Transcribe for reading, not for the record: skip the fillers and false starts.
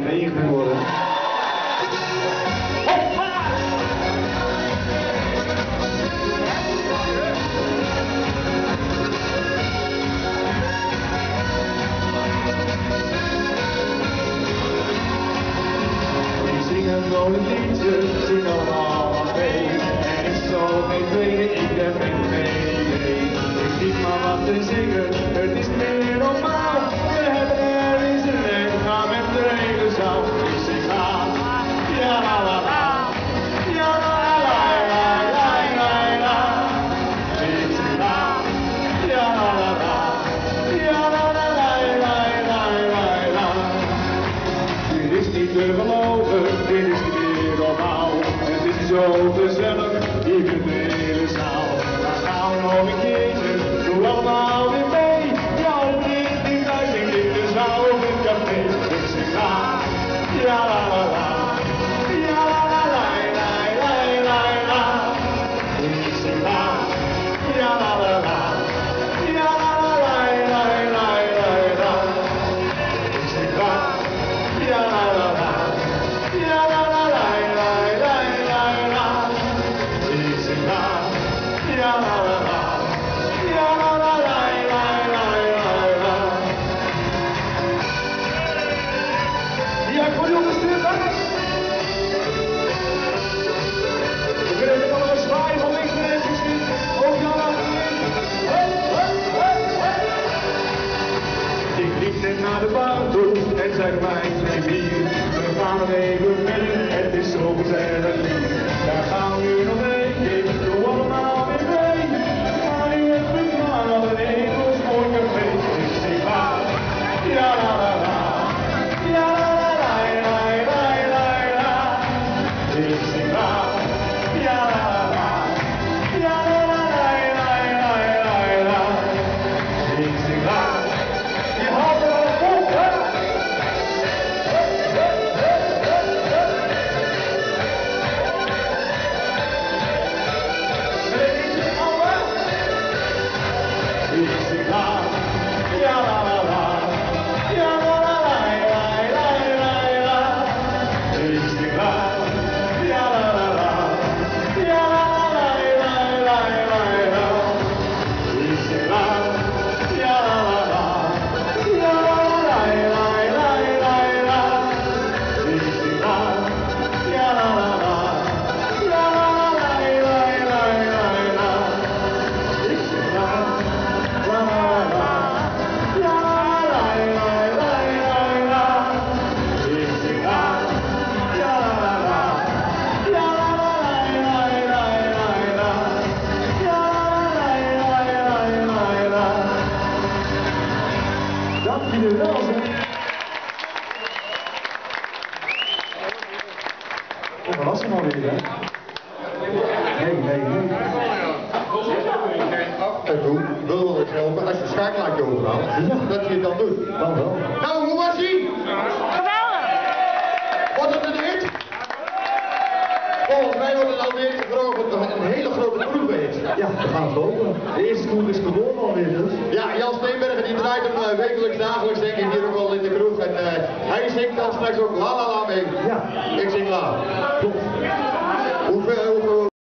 90 worden. Een liedje, zing allemaal wat mee. Er is zo geen tweede, ik heb geen idee. Ik zie maar wat te zingen, het is meer normaal. We hebben er eens een en gaan met de hele zaal. Ik zing la, ja la la la, ja la la la la la la. Ik zing la, ja la la la, ja la la la la la la la. Dit is niet te geloven, dit is niet meer normaal. Het is zo gezellig, hier in de hele zaal. Maar nou nog een keertje, doe allemaal weer mee. Jouw kind thuis in de zaal of in het café. Ik zeg la, ja la la la, ja la la la la la la la. Ik zeg la, ja la la la, ja la la la la la la la. Ik zeg la, ja la la la. Ja la la la la la la la. Ik zeg la, ja la la la, ja la la la la la la la. Ja, ik word onderstuurd, hè? Ik wil even nog een zwaai van links naar rechts misschien. Ook naar achterin. Ik liep net naar de bar toe en zei mij twee bier. We gaan er even verder, het is zo gezellig hier. Daar gaan we nu nog een keer, doe allemaal weer mee. Maar nu heb ik maar al een Engels mooi café. Ik zeg la, ja la la la, ja la la la la la la la. Ik zeg la, ja la la la, ja la la la la la la la. Ik zeg la, je houdt er al vol, hè? Ik zeg la, ja la la la, ja la la la la la la la. Ik zeg la, ja la la la, ja la la la la la la. Ik zeg la, ja la la la, ja la la la la la la. Ik zeg la, ja la la la, ja la la la la la la. Ik zeg la. La la la, la la la la la la. Ik zeg la, ja la la, ja la la la la la la. Ja la la la la la. Dank jullie wel, zeg. Dat was hem alweer, hè? Nee. En toen wilde ik helpen, als je schakelaartje overhaalt, dat je het dan doet. Dan wel. Nou, hoe was ie? Geweldig! Wordt het een hit? Volgens mij wordt het alweer een hele grote groep is. Ja, we gaan het lopen. De eerste groep is gewonnen alweer dus. Ja, Jan Steenbergen die draait hem wekelijks, dagelijks denk ik hier ook al in de kroeg. En hij zingt dan straks ook la la la mee. Ja. Ik zing la. Klopt.